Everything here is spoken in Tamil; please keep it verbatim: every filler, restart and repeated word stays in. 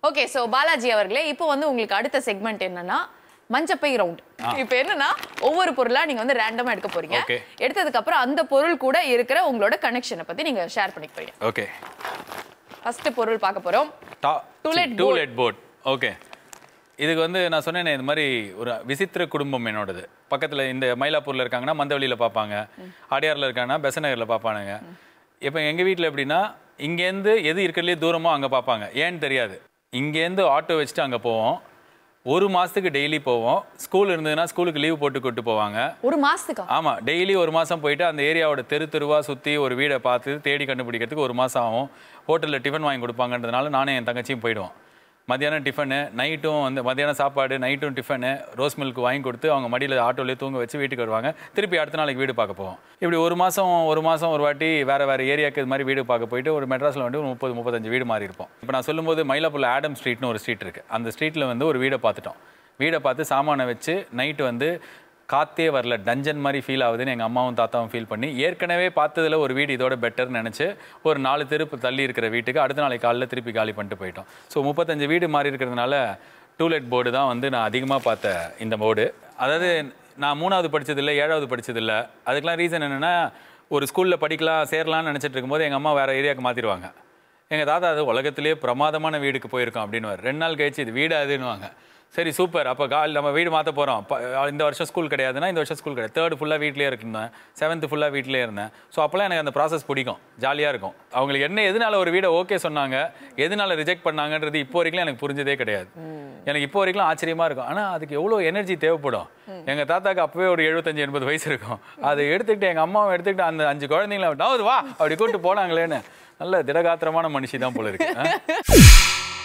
ஓகே சோ பாலாஜி அவர்களே இப்போ வந்து உங்களுக்கு அடுத்த செக்மெண்ட் என்னன்னா மஞ்சப்பை ரவுண்ட். இப்போ என்னன்னா ஒவ்வொரு பொருளா நீங்க வந்து ரேண்டமா எடுக்க போறீங்க. எடுத்ததுக்கு அப்புறம் அந்த பொருள் கூட இருக்கிற உங்களோட கனெக்ஷனை பத்தி நீங்க ஷேர் பண்ணிக்க போறீங்க. ஓகே. ஃபர்ஸ்ட் பொருள் பார்க்க போறோம். To let to let board. ஓகே. இதுக்கு வந்து நான் சொன்னேனே இந்த மாதிரி ஒரு விசித்திர குடும்பம் என்னோடது. பக்கத்தில் இந்த மயிலாப்பூரில் இருக்காங்கன்னா மந்தவெளியில் பார்ப்பாங்க, அடையாரில் இருக்காங்கன்னா பெசநகரில் பார்ப்பானுங்க. இப்போ எங்கள் வீட்டில் எப்படின்னா இங்கேருந்து எது இருக்கிறதுலே தூரமோ அங்கே பார்ப்பாங்க. ஏன்னு தெரியாது. இங்கேருந்து ஆட்டோ வச்சுட்டு அங்கே போவோம். ஒரு மாதத்துக்கு டெய்லி போவோம். ஸ்கூல் இருந்ததுன்னா ஸ்கூலுக்கு லீவ் போட்டு கூட்டு போவாங்க. ஒரு மாதத்துக்கு? ஆமாம். டெய்லி ஒரு மாதம் போயிட்டு அந்த ஏரியாவோட தெரு தெருவாக சுற்றி ஒரு வீடை பார்த்து தேடி கண்டுபிடிக்கிறதுக்கு ஒரு மாதம் ஆகும். ஹோட்டலில் டிஃபன் வாங்கி கொடுப்பாங்கன்றதுனால நானும் என் தங்கச்சியும் போயிடுவோம். மத்தியானம் டிஃபனு, நைட்டும் வந்து மத்தியானம் சாப்பாடு, நைட்டும் டிஃபனு, ரோஸ் மில்க் வாங்கி கொடுத்து அவங்க மடியில் ஆட்டோலேயே தூங்க வச்சு வீட்டுக்கு வருவாங்க. திருப்பி அடுத்த நாளைக்கு வீடு பார்க்க போவோம். இப்படி ஒரு மாதம் ஒரு மாதம் ஒரு வாட்டி வேறு வேறு ஏரியாவுக்கு இது மாதிரி வீடு பார்க்க போயிட்டு ஒரு மெட்ராஸில் வந்து ஒரு முப்பது முப்பத்தஞ்சு வீடு மாறி இருப்போம். இப்போ நான் சொல்லும்போது மயிலாப்பூரில் ஆடம் ஸ்ட்ரீட்னு ஒரு ஸ்ட்ரீட் இருக்குது. அந்த ஸ்ட்ரீட்டில் வந்து ஒரு வீடை பார்த்துட்டோம். வீடை பார்த்து சாமானை வச்சு நைட்டு வந்து காற்றே வரல, டஞ்சன் மாதிரி ஃபீல் ஆகுதுன்னு எங்கள் அம்மாவும் தாத்தாவும் ஃபீல் பண்ணி ஏற்கனவே பார்த்ததில் ஒரு வீடு இதோட பெட்டர்னு நினச்சி ஒரு நாலு தெருப்பு தள்ளி இருக்கிற வீட்டுக்கு அடுத்த நாளைக்கு காலையில் திருப்பி காலி பண்ணிட்டு போயிட்டோம். ஸோ முப்பத்தஞ்சு வீடு மாறி இருக்கிறதுனால டூலெட் போர்டு தான் வந்து நான் அதிகமாக பார்த்த இந்த போர்டு. அதாவது நான் மூணாவது படித்ததில்லை, ஏழாவது படித்ததில்லை. அதுக்கெலாம் ரீசன் என்னென்னா ஒரு ஸ்கூலில் படிக்கலாம் சேரலாம்னு நினச்சிட்டு இருக்கும்போது எங்கள் அம்மா வேறு ஏரியாவுக்கு மாற்றிடுவாங்க. எங்கள் தாத்தா அது உலகத்திலே பிரமாதமான வீடுக்கு போயிருக்கோம் அப்படின்னு ரெண்டு நாள் கழிச்சு இது வீடு அதுன்னுவாங்க. சரி சூப்பர், அப்போ கால் நம்ம வீடு மாற்ற போகிறோம். இந்த வருஷம் ஸ்கூல் கிடையாதுன்னா இந்த வருஷம் ஸ்கூல் கிடையாது. தேர்டு ஃபுல்லாக வீட்டிலே இருந்தேன், செவன்த்து ஃபுல்லாக வீட்டிலே இருந்தேன். ஸோ அப்போலாம் எனக்கு அந்த ப்ராசஸ் பிடிக்கும், ஜாலியாக இருக்கும். அவங்களுக்கு என்ன எதனால ஒரு வீடை ஓகே சொன்னாங்க, எதனால ரிஜெக்ட் பண்ணாங்கன்றது இப்போ வரைக்கும் எனக்கு புரிஞ்சதே கிடையாது. எனக்கு இப்போ வரைக்கும் ஆச்சரியமாக இருக்கும். ஆனால் அதுக்கு எவ்வளோ எனர்ஜி தேவைப்படும். எங்கள் தாத்தாக்கு அப்போவே ஒரு எழுபத்தஞ்சு எண்பது வயசு இருக்கும். அதை எடுத்துக்கிட்டு எங்கள் அம்மாவை எடுத்துக்கிட்டு அந்த அஞ்சு குழந்தைங்கள வா அப்படி கூப்பிட்டு போனாங்களேன்னு நல்ல திடகாத்திரமான மனுஷி தான் போல இருக்கு.